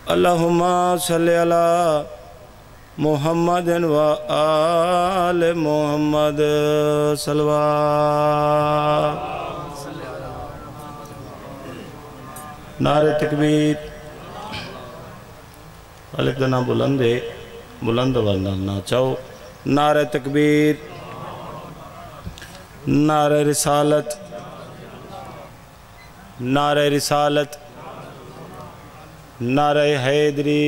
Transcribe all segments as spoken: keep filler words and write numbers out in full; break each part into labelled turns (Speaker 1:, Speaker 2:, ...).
Speaker 1: अल्लाहुम्मा सल्लि अला मुहम्मद व आल मुहम्मद सल्लल्लाहु। नारे तकबीर। अलिफ का नाम बुलंद है, बुलंद वरना ना चाहो। नारे तकबीर, नारे रिसालत, नारे रिसालत, नारे हैदरी,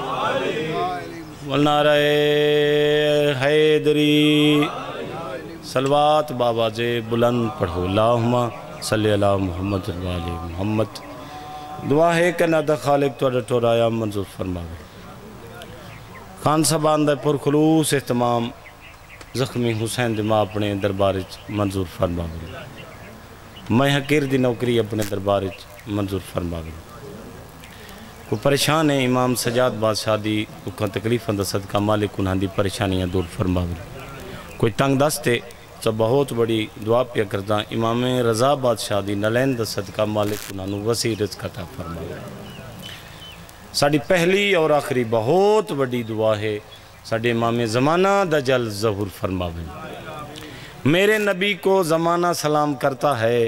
Speaker 1: नारे हैदरी। सलवात बाबा जे बुलंद पढ़ो। अल्लाहुम्मा सल्लि अला मुहम्मद व आले मुहम्मद। दुआ है कि ना खालिक तुहाडा टोराया मंजूर फरमावे। खान साहबान दा पुरखलूस इहतमाम जख्मी हुसैन दी मां अपने दरबार मंजूर फरमावे। मैं हकीर दी नौकरी अपने दरबार मंजूर फरमावे। कोई परेशान है इमाम सजाद बादशाह दी दुखों तकलीफों का सदका मालिक उन्हां दी परेशानियां दूर फरमावे। कोई तंग दस्त है तो बहुत बड़ी दुआ पिया करदा इमाम रज़ा बादशाह दी नलैन दा सदका मालिक उन्होंने वसी रिज़्क़ अता फरमावे। साड़ी पहली और आखिरी बहुत बड़ी दुआ है साढ़े इमाम ज़माना दा जल ज़हूर फरमावे। मेरे नबी को ज़माना सलाम करता है।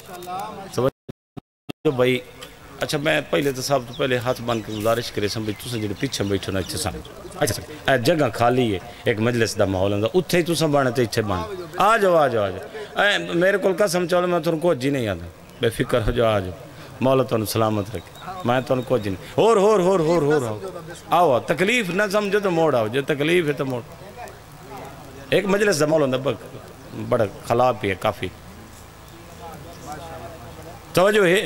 Speaker 1: तो भाई अच्छा मैं पहले तो सब तो पहले हाथ बन के गुजारिश करे सब तुम जो पिछे बैठो ना इतने समझ। अच्छा जगह खाली है एक मजलिस का माहौल होंगे उत्थे ही तुम बने तो इतने बन आ जाओ आ जाओ आ जाओ। मेरे को कसम चलो मैं तुम कुछ ही नहीं आता बेफिक्र हो जाओ आ जाओ। मौला तुम सलामत रखे मैं तुम कुछ नहीं होर होर होर होर होर आओ आओ। तकलीफ ना समझो तो मोड़ आओ जो तकलीफ है तो मोड़। एक मजलिस का माहौल होंगे बड़ा खलाब भी है काफ़ी तवज्जो है।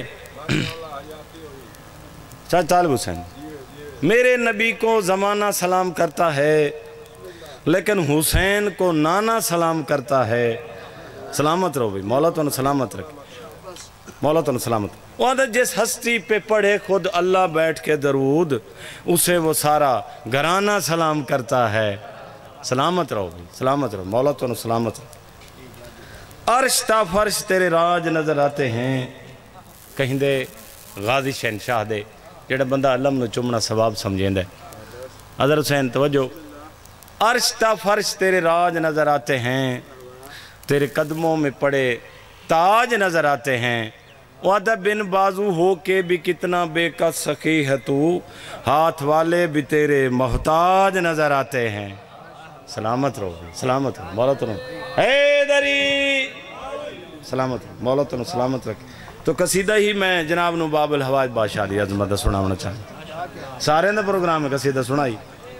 Speaker 1: चाचा तालिब हुसैन मेरे नबी को ज़माना सलाम करता है लेकिन हुसैन को नाना सलाम करता है। सलामत रहो भाई मौला तो सलामत रखे मौला तो सलामत। वह जिस हस्ती पे पढ़े खुद अल्लाह बैठ के दरूद उसे वो सारा घराना सलाम करता है। सलामत रहो भाई सलामत रहो मौला तो सलामत रहो। अर्श ता फर्श तेरे राज नज़र आते हैं कहीं दे गाजी शहनशाह दे जेड़ा बंदा अलम न चुमना सवाब समझेंदा। हज़रत हुसैन तवज्जो। अर्श ता फर्श तेरे राज नज़र आते हैं तेरे कदमों में पड़े ताज नज़र आते हैं। वादा बिन बाजू हो के भी कितना बेकस सखी है तू हाथ वाले भी तेरे मोहताज नज़र आते हैं। सलामत रहो सलामत रहो मौला तो हैदरी सलामत रहो मौला तो सलामत रखे। तो कसीदा ही मैं जनाब नू बाबुल हवाज बादशाह दी अज़मत सुनावना चाहता। सारे का प्रोग्राम है कसीदा सुनाई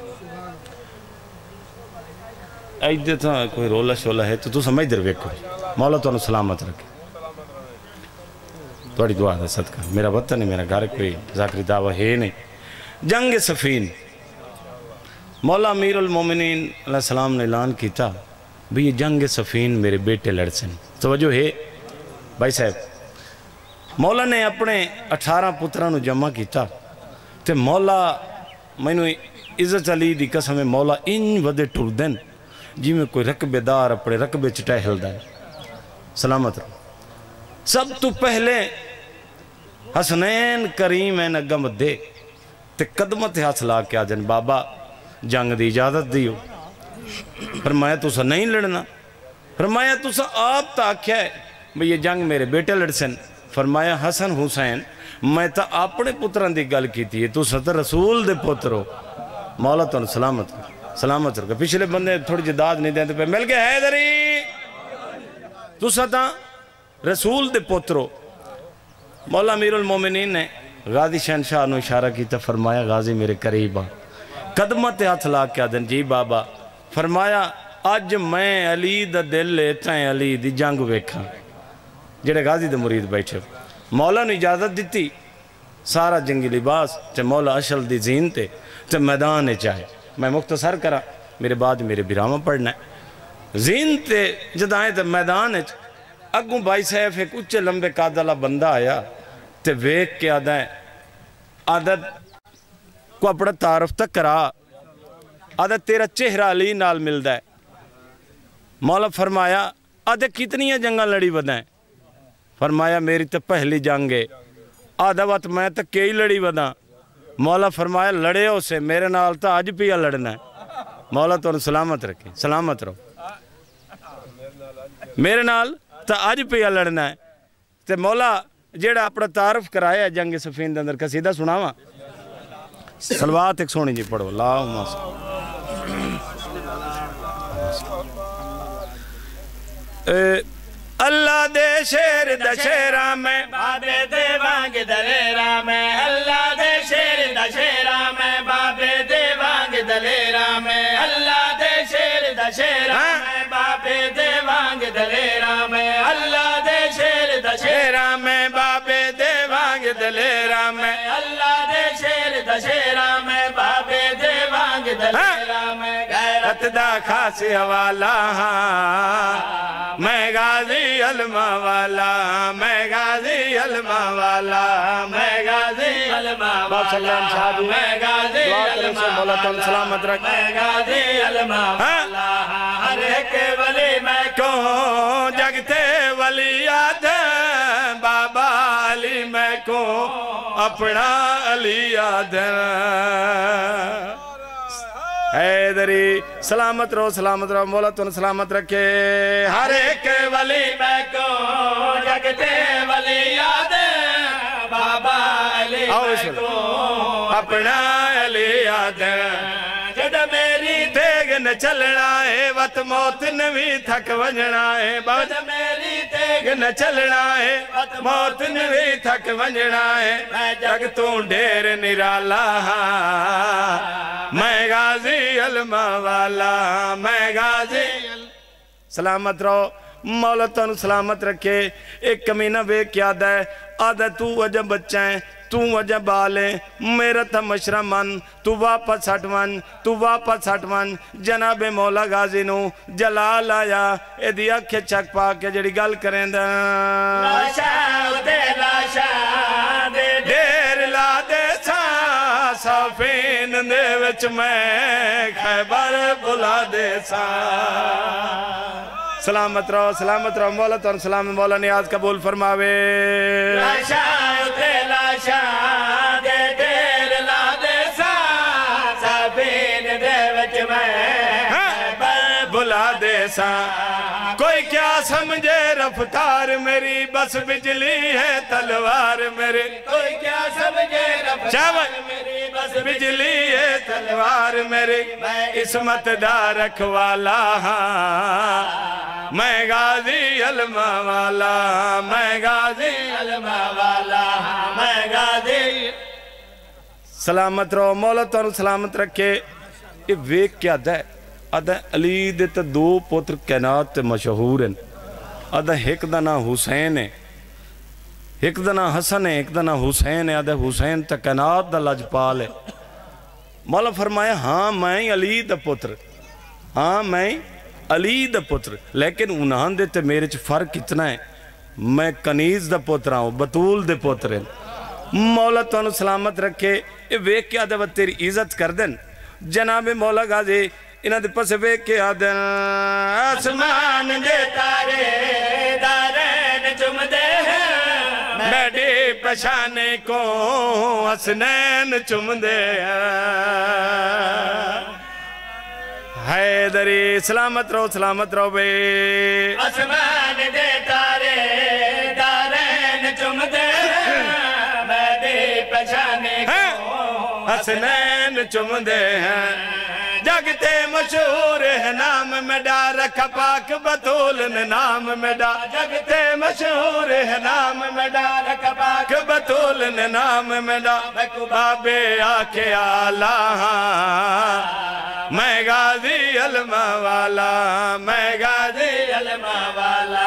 Speaker 1: इधर तो कोई रोला शोला है तो तू समझ इधर वेखो मौला तो सलामत रखे। थोड़ी दुआ है सदका मेरा वतन है मेरा घर कोई जाकरी दावा है नहीं। जंग सफीन मौला अमीरुल मोमिनीन अलैहि सलाम ने ऐलान किया भी ये जंग सफीन मेरे बेटे लड़सन। तवज्जो है भाई साहब मौला ने अपने अठारह पुत्रां जमा किया तो मौला मैनू इज्जत अली दी कसम है मौला इंज वधे टुरदे जिमें कोई रकबेदार अपने रकबे च टहलदा है। सलामत रहो। सब तो पहले हसनैन करीम एन अगम दे ते कदम ते हथ ला के आजन बाबा जंग दी इजाजत दियो। फरमाया तुसा नहीं लड़ना। फरमाया तुसा आप तो आख्या है भाई ये जंग मेरे बेटे लड़सन। फरमाया हसन हुसैन मैं तो अपने पुत्रां दी गल की थी तुसा तो रसूल दे पुत्र हो। मौला तुम सलामत कर सलामत रखे। पिछले बंदे थोड़ी जी दाद नहीं देते पे मिल गए हैदरी तुसा तो रसूल दे पुत्र हो। मौला अमीरुल मोमिनीन ने गाजी शहनशाह नू इशारा किया फरमाया गाजी मेरे करीब आ कदम ते हथ ला के आदन जी बाबा। फरमाया अज मैं अली दा दिल है तैं अली दी जंग वेखा जेड़े गाजी दे मुरीद बैठे। मौला ने इजाजत दी सारा जंगी लिबास ते मौला अशल दी जीन ते ते मैदान चाहे मैं मुख्तसर करा मेरे बाद मेरे बिरामा पढ़ना जीन ते जद आए तो मैदान अगू भाई साहब एक उच्चे लंबे कद वाला बंदा आया तो वेख के आदा आदत को अपना तारफ तक करा आदा तेरा चेहरा अली नाल मिलता है। मौला फरमाया आदे कितनियां जंगा लड़ी बदा है। फरमाया मेरी तो पहली जंग है। आदा वत मैं तो कई लड़ी बदा। مولا فرمایا لڑے ہو سے میرے نال تا اج پیا لڑنا ہے مولا تو سلامت رکھے سلامت رہو میرے نال تا اج پیا لڑنا ہے تے مولا جیڑا اپنا تعارف کرایا ہے جنگ صفین دے اندر قصیدہ سناواں صلوات ایک سونی جی پڑھو اللہم اللہ دے شیر دشیرہ میں
Speaker 2: بابے دے وانگ دلیرہ میں اللہ دے شیر دشیرہ میں بابے دے وانگ دلیرہ میں اللہ دے شیر دشیرہ میں بابے دے وانگ دلیرہ میں اللہ دے شیر دشیرہ میں بابے دے وانگ دلیرہ میں اللہ دے شیر دشیرہ میں بابے دے وانگ دلیرہ میں
Speaker 1: غیرت دا خاص حوالہ میں غازی علمہ والا میں غازی علمہ والا میں غازی علمہ والا
Speaker 2: میں غازی علمہ والا
Speaker 1: سلامت رکھ
Speaker 2: میں غازی علمہ والا ہر ایک ولی میں
Speaker 1: کون جگتے ولی یاد بابا علی میں کون اپنا علی یاد حیدری سلامت رہو سلامت رہو مولا تن سلامت رکھے
Speaker 2: ہر ایک ولی میں کو جگتے ولی یاد بابا علی میں کو
Speaker 1: اپنا علی یاد
Speaker 2: جد میری
Speaker 1: تیگ نہ چلنا ہے وط موت نوی تھک ونجنا ہے
Speaker 2: جد میری تیگ
Speaker 1: نہ چلنا ہے موت نوی تھک ونجنا ہے جگ تو ڈیر نرالا میں غازی علمہ والا میں غازی سلامت رہو مولا تنو سلامت رکھے ایک کمینہ بے کیا دے آدھے تو وجہ بچائیں تو وجہ بالیں میرا تھا مشرہ من تو واپس ہٹ من تو واپس ہٹ من جناب مولا غازی نو جلال آیا اے دیا کھے چک پا کے جڑی گل کریں دا
Speaker 2: لاشا دے لاشا دے
Speaker 1: دیر لا دے سا صافین دے وچ میں خیبر بلا دے سا سلامت رہو سلامت رہو مولا تو سلام مولا نیاز قبول فرماوے
Speaker 2: لاشا دے لاشا دے دیر لا دے سا صافین دے وچ میں خیبر
Speaker 1: بلا دے سا کوئی کیا سمجھے رفتار میری بس بجلی ہے تلوار میری
Speaker 2: کوئی کیا سمجھے رفتار میری بس
Speaker 1: بجلی ہے تلوار میری عصمت دا رکھوالا میں غازی علمہ والا میں غازی
Speaker 2: علمہ والا میں غازی
Speaker 1: سلامت رہو مولا تو سلامت رکھے یہ ویک کیا دے آدھا علی دے تا دو پتر کائنات تے مشہور ہیں آدھا ایک دنا حسین ہے ایک دنا حسن ہے ایک دنا حسین ہے آدھا حسین تا کائنات دا لجپال ہے مولا فرمایا ہاں میں علی دا پتر ہاں میں علی دا پتر لیکن انہاں دے تے میرے چھ فرق اتنا ہے میں کنیز دا پتر ہوں بطول دے پتر ہیں مولا تو انہوں سلامت رکھے یہ ویک کیا دے تیری عزت کر دیں جناب مولا غازی انہاں دے پس ویک کیا دیں
Speaker 2: آسمان دے تارے دارین چم دے
Speaker 1: میڈی پشانے کو حسنین چم دے حیدری سلامت رہو سلامت رہو بے
Speaker 2: آسمان دے تارے دارین چم دے میڈی پشانے کو
Speaker 1: حسنین چم دے ہیں جگتے مشہور ہے نام میں ڈا رکھا پاک بطول نے نام میں ڈا جگتے مشہور ہے نام میں ڈا رکھا پاک بطول نے نام میں ڈا بابے آکے آلہ میں غازی علمہ والا میں غازی
Speaker 2: علمہ والا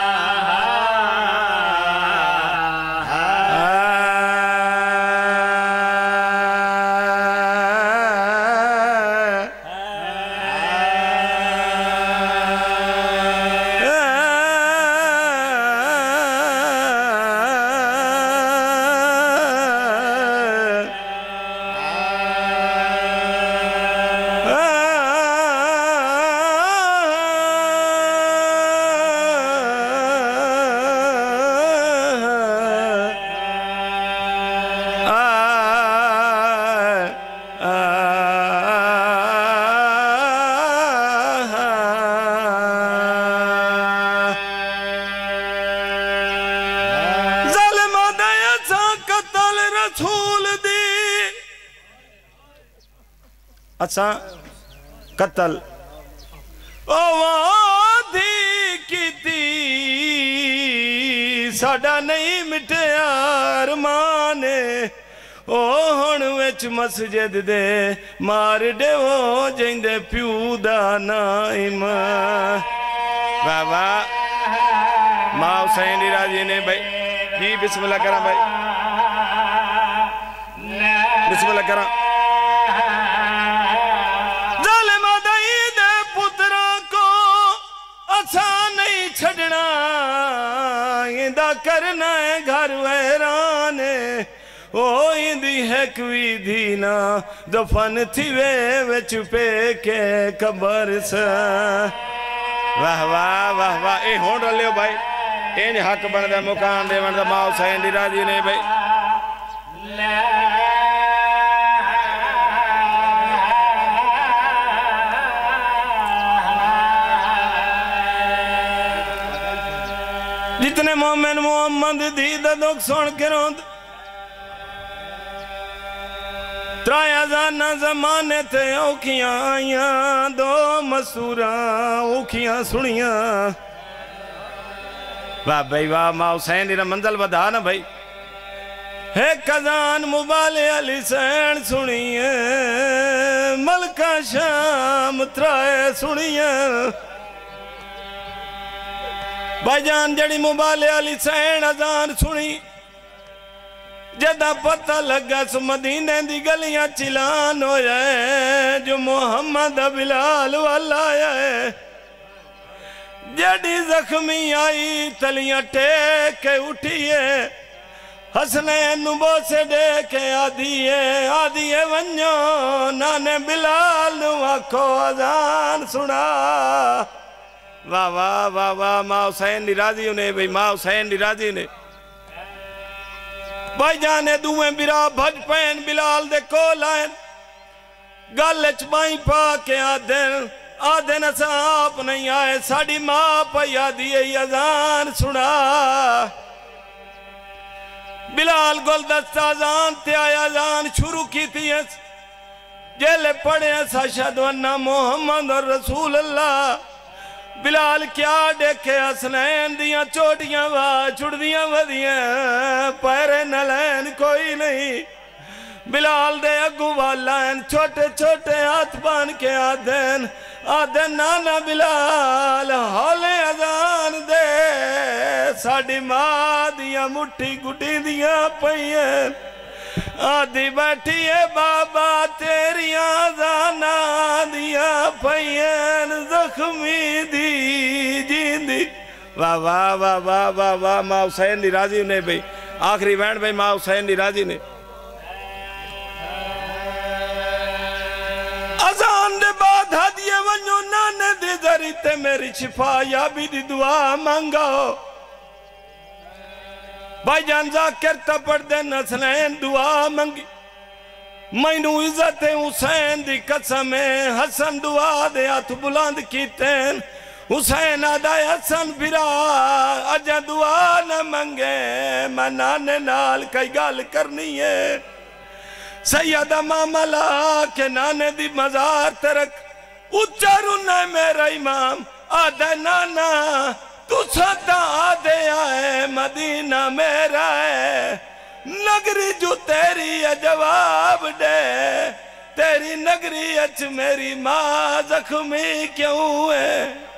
Speaker 1: رسول دی اچھا قتل وعدی کیتی ساڈا نہیں مٹیا ارمانے او ہن وچ مسجد دے مار دے وہ جیندے پیو دا نائم واہ واہ ماں حسین دی راضی نے بھائی جی بسم اللہ کرام بھائی بسم اللہ کرام ظالم دائی دے پتروں کو اچھا نہیں چھڑنا اندہ کرنا ہے گھر ویرانے او اندی ہے کوئی دینا دفن تھی وے وچ پے کے قبر سے واہ واہ واہ واہ اے ہون رلیو بھائی این حق بندہ مکان دے بندہ ماں حسین دی راضی نے بھائی جتنے مومن محمد دی دا دکھ سن کے روند ترائے ازانہ زمانے تے اوکھیاں آئیاں دو مسوراں اوکھیاں سنیاں واہ بھائی واہ ماں حسین دی منزل بدا نا بھائی ایک ازان مبالے علی سین سنیے ملکہ شام ترائے سنیے بھائی جان جڑی مبالے علی سین ازان سنی جدہ پتہ لگا سو مدینہ دی گلیاں چلان ہو جائے جو محمد بلال والا آئے جڑی زخمی آئی تلیاں ٹیک کے اٹھیے حسنین نبو سے دے کے آدھیے آدھیے ونیو نانے بلال نوا کو ازان سنا واہ واہ واہ واہ ماں حسین دی راضی انہیں بھئی ماں حسین دی راضی انہیں بھائی جانے دوئیں برا بھج پین بلال دے کو لائن گالچ بائیں پا کے آدھن آدھن اسا آپ نہیں آئے ساڑی ماں پا یادی ازان سنا بلال گل دست ازان تے آئے ازان شروع کی تھی جیلے پڑھے ایسا شہد ونہ محمد اور رسول اللہ بلال کیا دیکھے حسنین دیاں چوٹیاں وا چھڑدیاں ودیاں پیرے نلین کوئی نہیں بلال دے اگو والائن چھوٹے چھوٹے ہاتھ بان کے آدھن آدھن نانا بلال ہولے ازان دے ساڑی ماں دیاں مٹھی گٹی دیاں پئین آدھی بیٹھی ہے بابا تیری آزانا دیا پئین زخمی دی جیندی واہ واہ واہ واہ واہ واہ ماں حسین دی راضی انہیں بھئی آخری وینڈ بھئی ماں حسین دی راضی نے ازان دے بعد ہدیے ونیو نانے دی ذری تے میری شفا یا بھی دی دعا مانگاؤ بھائی جان ذاکر تپڑ دے حسنین دعا منگی مینو عزت حسین دی قسم حسن دعا دے ہاتھ بلند کیتین حسین آدھائے حسن پھرا اجا دعا نہ منگے میں نانے نال کئی گال کرنی ہے سیدہ معاملہ کے نانے دی مزار ترک اچھارونا ہے میرا امام آدھے نانا تو ستا آدھے آئے مدینہ میرا ہے نگری جو تیری ہے جواب دے تیری نگری اچھ میری ماں زخمی کیوں ہے